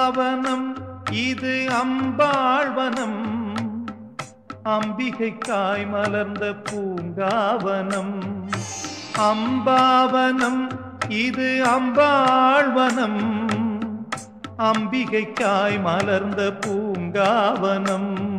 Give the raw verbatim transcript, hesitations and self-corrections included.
அம்பாவனம் இது அம்பாழ்வனம், அம்பிகைக்காய் மலர்ந்த பூங்காவனம். அம்பாவனம் இது அம்பாழ்வனம், அம்பிகைக்காய் மலர்ந்த பூங்காவனம்.